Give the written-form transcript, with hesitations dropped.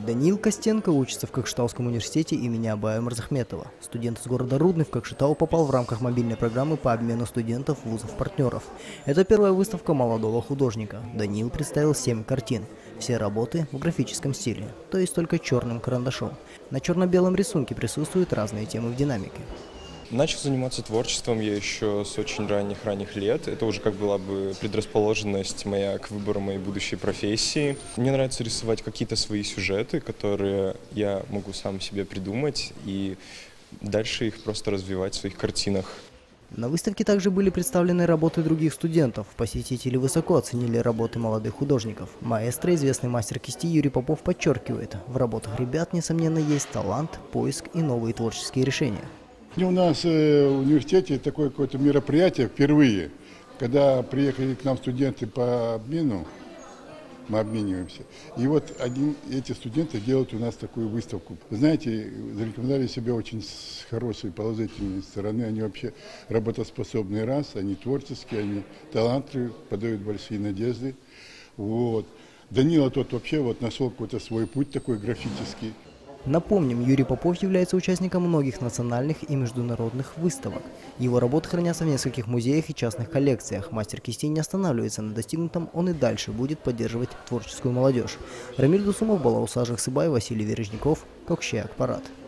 Даниил Костенко учится в Кокшетауском университете имени Абая Мырзахметова. Студент из города Рудный в Кокшетау попал в рамках мобильной программы по обмену студентов вузов-партнеров. Это первая выставка молодого художника. Даниил представил 7 картин. Все работы в графическом стиле, то есть только черным карандашом. На черно-белом рисунке присутствуют разные темы в динамике. Начал заниматься творчеством я еще с очень ранних лет. Это уже как была бы предрасположенность моя к выбору моей будущей профессии. Мне нравится рисовать какие-то свои сюжеты, которые я могу сам себе придумать и дальше их просто развивать в своих картинах. На выставке также были представлены работы других студентов. Посетители высоко оценили работы молодых художников. Маэстро, известный мастер кисти Юрий Попов, подчеркивает, в работах ребят, несомненно, есть талант, поиск и новые творческие решения. У нас в университете такое какое-то мероприятие впервые, когда приехали к нам студенты по обмену, мы обмениваемся. И вот эти студенты делают у нас такую выставку. Знаете, зарекомендовали себя очень с хорошей положительной стороны. Они вообще работоспособные они творческие, они талантливые, подают большие надежды. Вот. Данила тот вообще нашел какой-то свой путь такой графический. Напомним, Юрий Попов является участником многих национальных и международных выставок. Его работы хранятся в нескольких музеях и частных коллекциях. Мастер кисти не останавливается на достигнутом, он и дальше будет поддерживать творческую молодежь. Рамиль Дусумов, Балаус Ажах Сыбай, Василий Вережников, Кокшеак Парад.